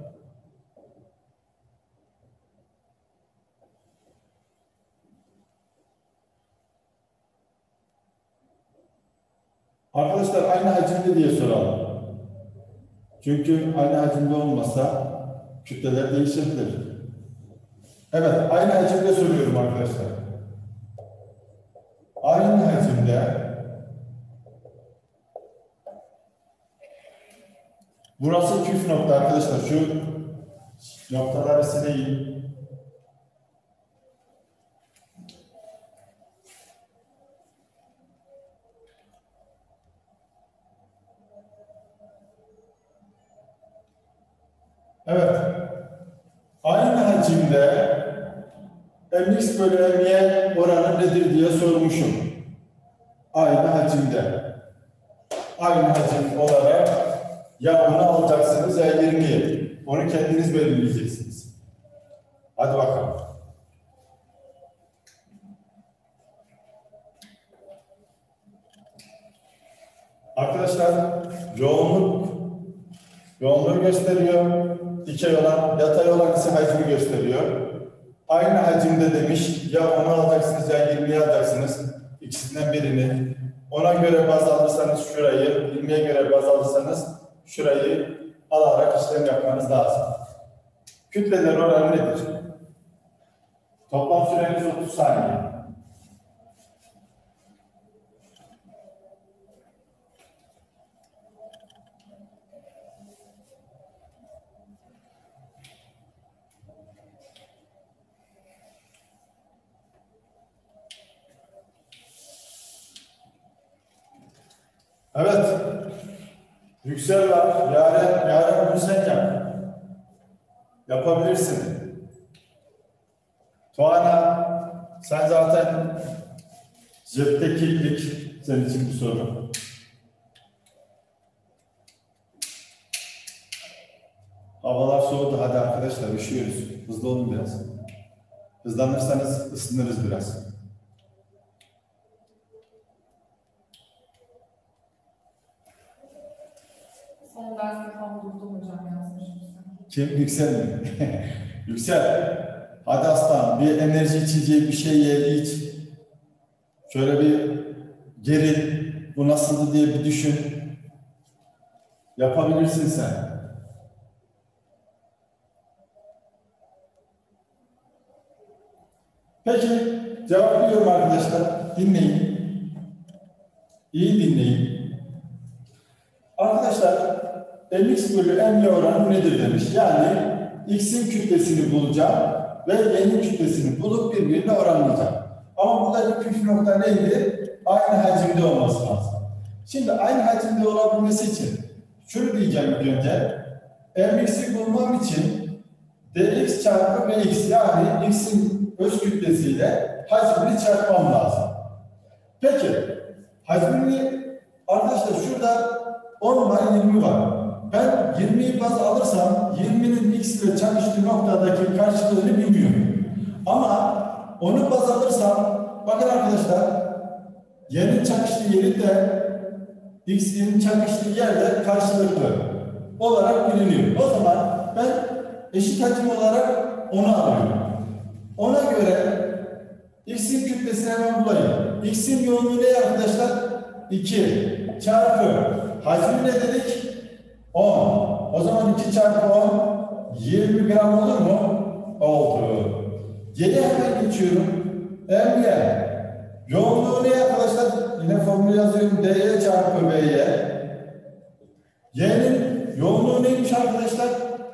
arkadaşlar aynı hacimde diye soralım. Çünkü aynı hacimde olmasa kütleler değişebilir. Evet, aynı hacimde soruyorum arkadaşlar. Aynı hacimde burası küf nokta arkadaşlar. Şu noktaları sileyim. Evet. Aynı hacimde mx bölü m'ye oranı nedir diye sormuşum. Aynı hacimde. Aynı hacim olarak ya bunu alacaksınız ya 20'yi. Onu kendiniz belirleyeceksiniz. Hadi bakalım. Arkadaşlar yoğunluğu gösteriyor. Dikey olan, yatay olan ise hacmi gösteriyor. Aynı hacimde demiş, ya onu alacaksınız ya 20'yi alacaksınız. İkisinden birini. Ona göre baz alırsanız şurayı, 20'ye göre baz alırsanız şurayı alarak işlem yapmanız lazım. Kütleler oranı nedir? Toplam süreniz 30 saniye. Evet. Yüksel var. Yaren bunu sen yap. Yapabilirsin. Tuana, sen zaten cepte kilitlik. Senin için bir soru. Havalar soğudu. Hadi arkadaşlar üşüyoruz. Hızlı olun biraz. Hızlanırsanız ısınırız biraz. Son derste tam durdum hocam yazmış. Kim? Yüksel mi? Yüksel. Hadi aslan bir enerji içeceği bir şey ye iç. Şöyle bir geril. Bu nasıldı diye bir düşün. Yapabilirsin sen. Peki cevaplıyorum arkadaşlar. Dinleyin. İyi dinleyin. Arkadaşlar mx bölü m'ye oranı nedir demiş. Yani x'in kütlesini bulacağım. ve Y'nin kütlesini bulup birbirine oranlayacağım. Ama buradaki püf nokta neydi? Aynı hacimde olması lazım. Şimdi aynı hacimde olabilmesi için şunu diyeceğim ilk önce. Mx'i bulmam için dx çarpı bx, yani x'in öz kütlesiyle hacmini çarpmam lazım. Peki, hacmini arkadaşlar şurada 10 var, 20 var. Ben 20'yi baz alırsam 20'nin x ile çakıştığı noktadaki karşılığını bilmiyorum. Ama onu baz alırsam, bakın arkadaşlar, y'nin çakıştığı yeri de x'in çakıştığı yerde karşılıklı olarak biliniyor. O zaman ben eşit hacim olarak onu alıyorum. Ona göre x'in kütlesini hemen bulayım. X'in yoğunluğu ne arkadaşlar? 2 çarpı hacmi ne dedik? 10. O zaman 2 çarpı 10 20 gram olur mu? Oldu. Y'ye hemen geçiyorum. M'ye yoğunluğu ne arkadaşlar? Yine formülü yazıyorum. Dy çarpı B'ye. Y'nin yoğunluğu neymiş arkadaşlar?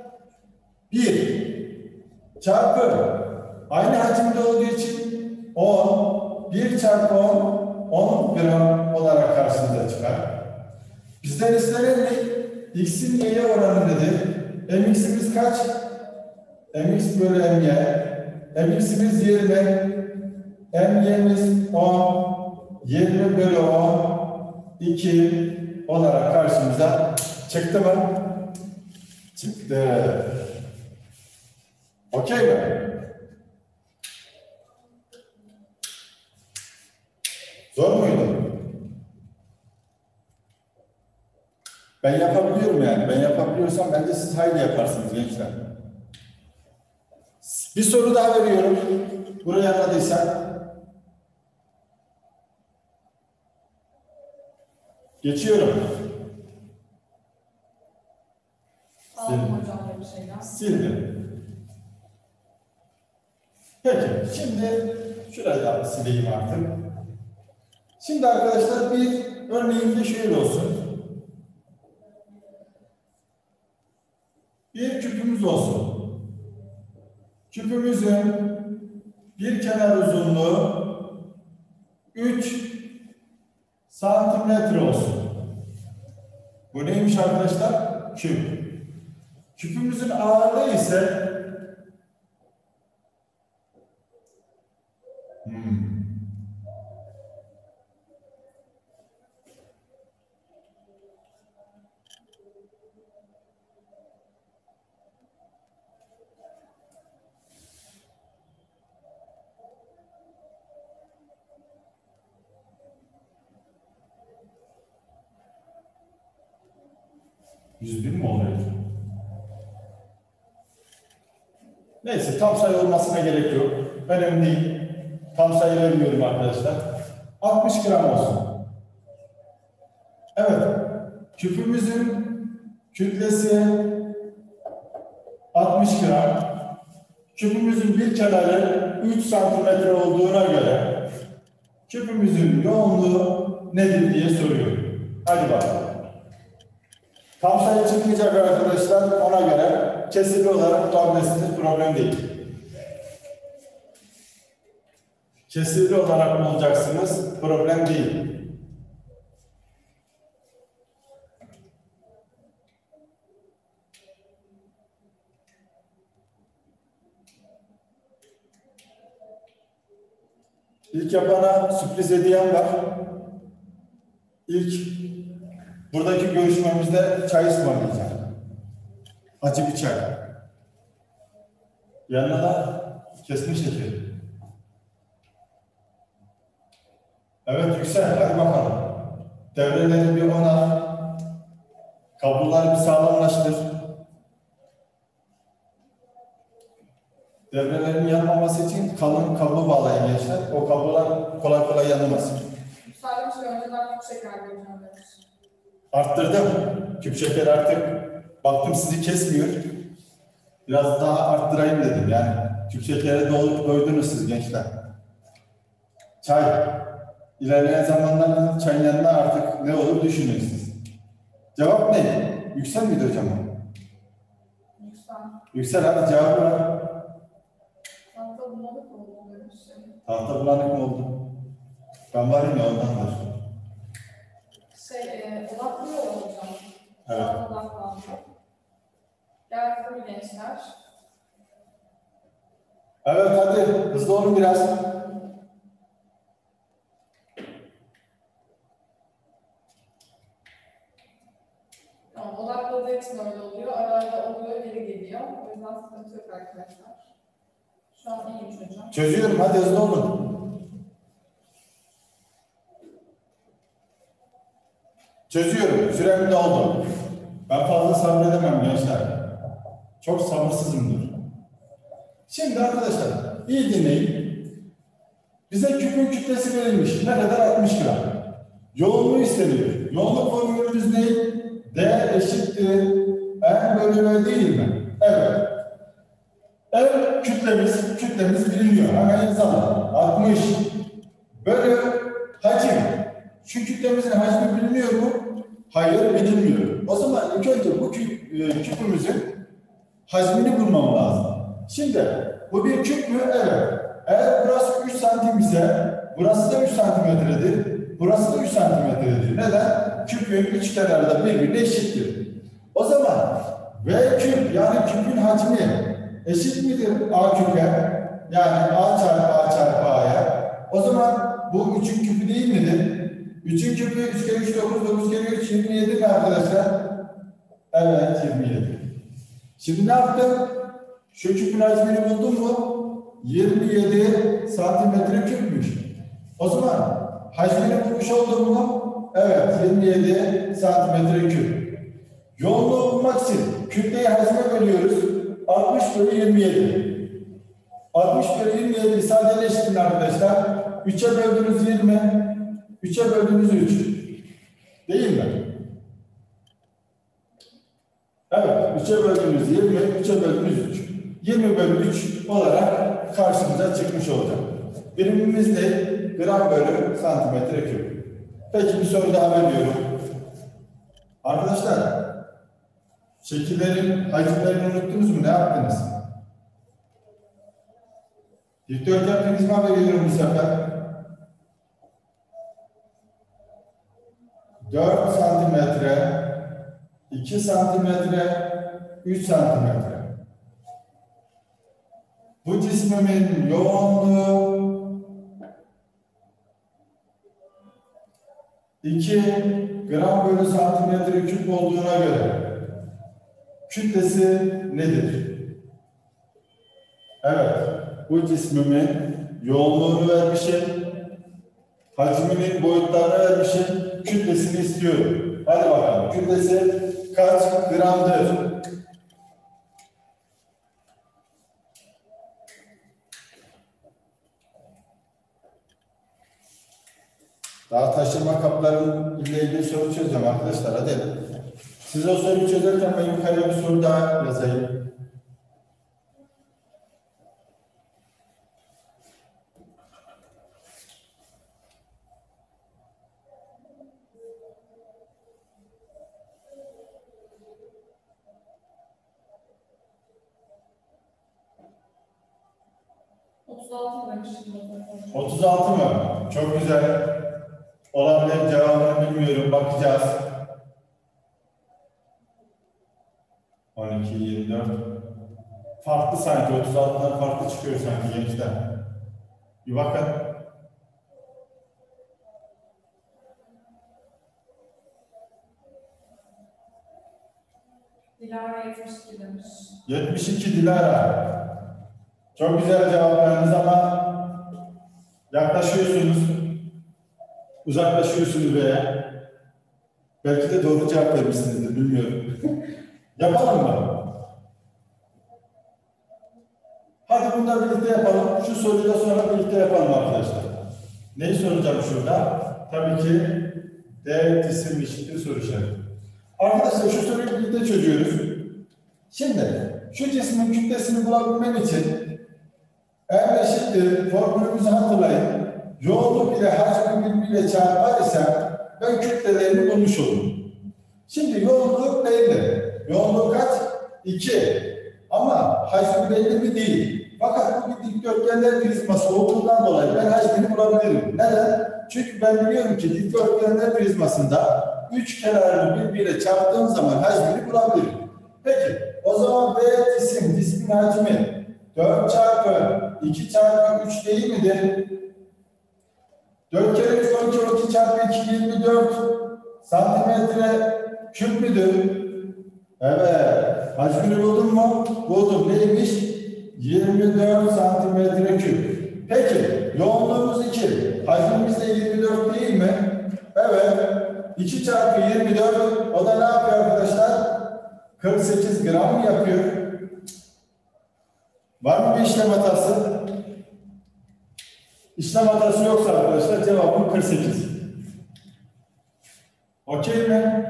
1 çarpı aynı hacimde olduğu için 10, 1 çarpı 10, 10 gram olarak karşımıza çıkar. Bizden istenen ne? X'in y'ye oranı nedir? Mx'imiz kaç? Mx bölü my. Mx'imiz 20. My'miz 10. 20 bölü 10. 2 olarak karşımıza çıktı mı? Çıktı. Okey mi? Zor muydu? Ben yapabiliyorum yani. Ben yapabiliyorsam bence siz hayli yaparsınız gençler. Bir soru daha veriyorum. Burayı anladıysak. Geçiyorum. Aldım hocam bir şeyden. Sildim. Peki, şimdi şurayı da sileyim artık. Şimdi arkadaşlar bir örneğimde şöyle olsun. Bir küpümüz olsun. Küpümüzün bir kenar uzunluğu 3 santimetre olsun. Bu neymiş arkadaşlar? Küp. Küpümüzün ağırlığı ise 100.000 mi oluyor? Neyse, tam sayı olmasına gerek yok. Önemli değil. Tam sayı vermiyorum arkadaşlar. 60 gram olsun. Evet. Küpümüzün kütlesi 60 gram. Küpümüzün bir kenarı 3 santimetre olduğuna göre küpümüzün yoğunluğu nedir diye soruyorum. Hadi bakalım. Tam sayı çıkmayacak arkadaşlar, ona göre kesirli olarak bulabilirsiniz, problem değil. Kesirli olarak bulacaksınız, problem değil. İlk yapana sürpriz hediyem var. İlk buradaki görüşmemizde çay ısmarlayacağım. Acı bir çay. Yanına da kesme şekeri. Evet Yüksel, hadi bakalım. Devreleri bir ona, kabloları bir sağlamlaştır. Devrelerin yanmaması için kalın kablo bağlayın gençler. O kablolar kolay kolay yanılmaz. Sadece şey önceden küp şeker vereceğim demiş. Arttırdım. Küp şeker artık baktım sizi kesmiyor. Biraz daha arttırayım dedim yani. Küp şekere doydunuz siz gençler. Çay. İlerleyen zamanlarda çayın yanına artık ne olur düşünün siz. Cevap ne? Yüksel miydi hocam? Lütfen. Yüksel hadi cevabı ver. Tahta bulanık mı oldu? Ben varım ya ondandır. Odaklıyor hocam. Evet. Şu an odaklandı. Gelsin gençler. Evet hadi hızlı olun biraz. Tamam, odakladığı için öyle oluyor. Ara ara oluyor, geri geliyor. O yüzden sıkıntı yok arkadaşlar. Şu an iyiymiş hocam. Çözüyorum hadi hızlı olun. Çözüyorum. Sürem doldu. Ben fazla sabredemem gençler. Çok sabırsızımdır. Şimdi arkadaşlar iyi dinleyin. Bize küpün kütlesi verilmiş. Ne kadar? 60 gram. Yoğunluğu isteniyor. Yoğunluk formülümüz ne? D eşittir N bölü V değil mi? Evet. Evet kütlemiz biliniyor. Hemen yazalım. 60 bölü hacim. Şu kütlemizin hacmi biliniyor mu? Hayır, bilinmiyor. O zaman ilk önce bu küpümüzün hacmini bulmam lazım. Şimdi bu bir küp mü? Evet. Eğer burası 3 santim ise burası da 3 santimetredir. Burası da 3 santimetredir. Neden? Küpün üç kenarı da birbirine eşittir. O zaman V küp yani küpün hacmi eşit midir A küpe? Yani A çarpı A çarpı A'ya. O zaman bu 3'ün küpü değil midir? 3'ün küpü 3 kere 3 9, 9 kere 3 27 mi arkadaşlar? Evet 27. Şimdi ne yaptım? Şu küpün hacmini buldum mu? 27 santimetre küpmüş. O zaman hacmini bulmuş oldum mu? Evet 27 santimetre küp. Yoğunluğu bulmak için kütleyi hacme bölüyoruz. 60 bölü 27. 60 bölü 27 sadeleştirin arkadaşlar. 3'e böldüğünüz 20. 3'e böldüğünüz 3. Değil mi? Evet. 3'e böldüğünüz 20. 3'e böldüğünüz 3. 20 bölü 3 olarak karşımıza çıkmış olacak. Birimimiz de gram bölü santimetre küp. Peki bir soru daha veriyorum. Arkadaşlar, şekillerin hacimlerini unuttunuz mu? Ne yaptınız? Dikdörtgen prizma veriyorum bu sefer. 4 santimetre, 2 santimetre, 3 santimetre. Bu cismimin yoğunluğu 2 gram bölü santimetre küp olduğuna göre kütlesi nedir? Evet, bu cismimin yoğunluğunu vermişim, hacminin boyutlarını vermişim, kütlesini istiyorum. Hadi bakalım, kütlesi kaç gramdır? Daha taşıma kaplarının ile ilgili soru çözeceğim arkadaşlar, hadi. Siz o soruyu çözerken ben yukarıya bir soru daha yazayım. Altı demiştim. 36 mı? Çok güzel. Olabilir, cevabını bilmiyorum, bakacağız. 12, 24. Farklı sanki, 36'dan farklı çıkıyor sanki gençler. Bir bakın. Dilara 72 demiş. 72 Dilara. Çok güzel cevaplarınız ama yaklaşıyorsunuz, uzaklaşıyorsunuz veya belki de doğru cevap vermişsinizdir, bilmiyorum. Yapalım mı? Hadi bunları birlikte yapalım. Şu soruyu da sonra birlikte yapalım arkadaşlar. Neyi soracağım şurada? Tabii ki D cisim eşittir soru işareti. Arkadaşlar şu soruyu birlikte çözüyoruz. Şimdi şu cismin kütlesini bulabilmem için eğer eşittir formülümüzü hatırlayın. Yoğunluk ile hacmi birbiriyle çarpar ise ben kütlelerini bulmuş olurum. Şimdi yoğunluk belli. Yoğunluk kaç? 2. Ama hacmi belli mi? Değil. Fakat bu bir dikdörtgenler prizması olduğundan dolayı ben hacmini bulabilirim. Neden? Çünkü ben biliyorum ki dikdörtgenler prizmasında üç kenarını birbiriyle çarptığım zaman hacmini bulabilirim. Peki, o zaman B cismin hacmi 4 çarpı 2 çarpı 3 değil midir? 4 kere 3 12, 12 çarpı 2 24 santimetre küp müdür? Evet. Hacmini buldun mu? Buldum. Neymiş? 24 santimetre küp. Peki, yoğunluğumuz 2. Hacmimiz de 24 değil mi? Evet. 2 çarpı 24, o da ne yapıyor arkadaşlar? 48 gram yapıyor. Var mı bir işlem hatası? İşlem hatası yoksa arkadaşlar cevabım 48. Okey mi?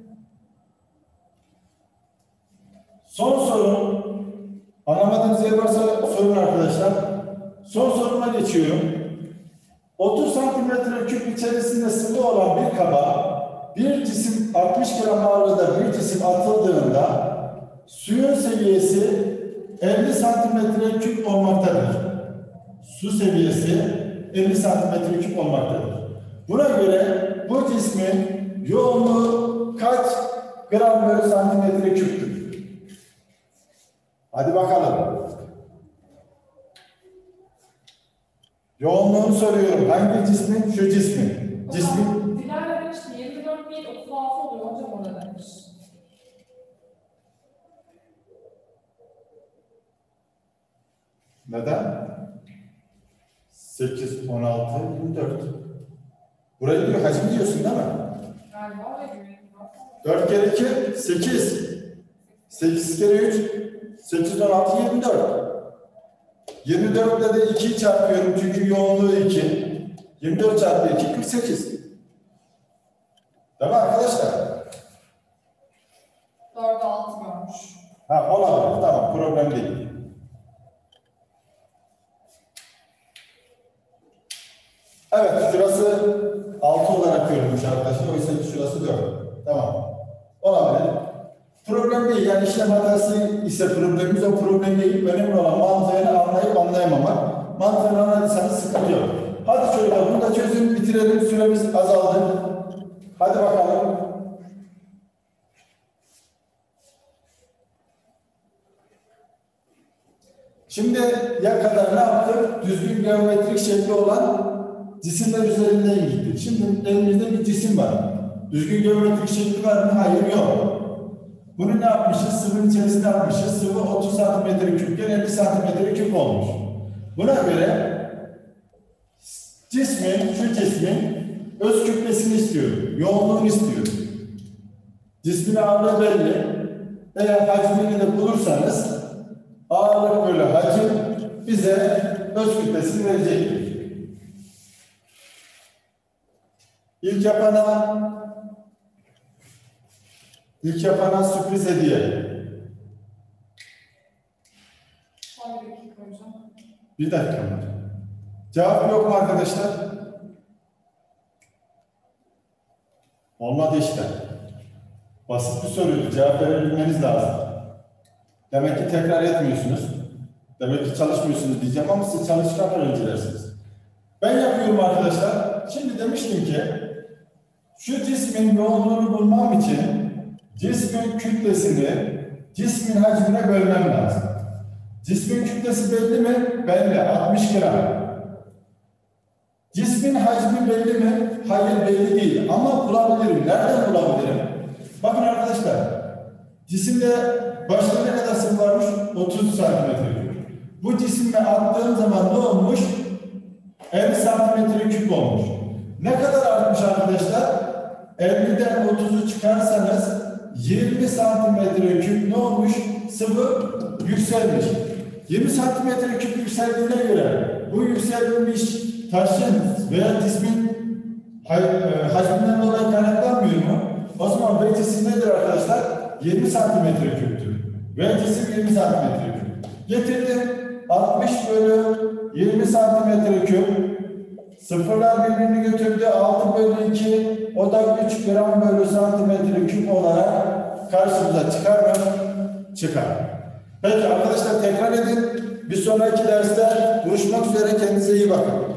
Son sorum. Anlamadığınız yer varsa sorun arkadaşlar. Son soruma geçiyorum. 30 santimetre küp içerisinde sıvı olan bir kaba bir cisim 60 gram ağırlığında bir cisim atıldığında suyun seviyesi 50 santimetre küp olmaktadır. Su seviyesi 50 santimetre küp olmaktadır. Buna göre bu cismin yoğunluğu kaç gram bölü santimetre küptür? Hadi bakalım. Yoğunluğunu soruyorum. Hangi cismin? Şu cismin. Cismin. Dilara demişti 24 değil 36 oluyor hocam orada demiş. Neden? 8, 16, 24. Burayı diyor, hacim diyorsun değil mi? Galiba ve güvenlik var. 4 kere 2, 8. 8 kere 3, 8, 16, 24. 24'le de 2'yi çarpıyorum çünkü yoğunluğu 2. 24 çarpı 2, 48. Değil mi arkadaşlar? 4'e 6 görmüş. Ha, olabilir. Tamam, problem değil. Evet, şurası 6 olarak görülmüş arkadaşlar. Oysa ki şurası 4. Tamam. Olabilir. Problem değil. Yani işlem hatası ise problemimiz, o problem değil. Önemli olan mantığını anlayıp anlayamamak. Mantığını anladıysanız sıkıntı yok. Hadi çocuklar, bunu da çözün, bitirelim. Süremiz azaldı. Hadi bakalım. Şimdi ya kadar ne yaptık? Düzgün geometrik şekli olan cisimler üzerinden gittik. Şimdi elimizde bir cisim var. Düzgün geometrik şekli var mı? Hayır, yok. Bunu ne yapmışız? Sıvının içerisinde atmışız. Sıvı 30 santimetre küpken 50 santimetre küp olmuş. Buna göre şu cismin öz kütlesini istiyorum. Yoğunluğunu istiyorum. Cismin ağırlığı belli. Eğer hacmini de bulursanız ağırlık bölü hacim bize öz kütlesini verecektir. İlk yapana sürpriz hediye. Son bir dakika hocam. Bir dakika var. Cevap yok mu arkadaşlar? Olmadı işte. Basit bir soruydu. Cevap verebilmeniz lazım. Demek ki tekrar etmiyorsunuz. Demek ki çalışmıyorsunuz diyeceğim ama siz çalışkan öğrencilersiniz. Ben yapıyorum arkadaşlar. Şimdi demiştim ki şu cismin yoğunluğunu bulmam için cismin kütlesini cismin hacmine bölmem lazım. Cismin kütlesi belli mi? Belli. 60 gram. Cismin hacmi belli mi? Hayır, belli değil. Ama bulabilirim. Nereden bulabilirim? Bakın arkadaşlar. Cisimde başta ne kadar sıvı varmış? 30 santimetre. Bu cisimle attığım zaman ne olmuş? 50 santimetre küp olmuş. Ne kadar artmış arkadaşlar? 50'den 30'u çıkarsanız 20 santimetre küp ne olmuş? Sıvı yükselmiş. 20 santimetre küp yükseldiğine göre bu yükselmiş taşın veya cismin hacminden dolayı kaynaklanmıyor mu? O zaman V cisim nedir arkadaşlar? 20 santimetre küptür. V cisim 20 santimetre küp. Getirdim. 60 bölü 20 santimetre küp. Sıfırlar birbirini götürdü. 6 bölü 2. O da 3 gram bölü santimetre küp olarak karşımıza çıkar mı? Çıkar. Peki arkadaşlar tekrar edin. Bir sonraki derste buluşmak üzere. Kendinize iyi bakın.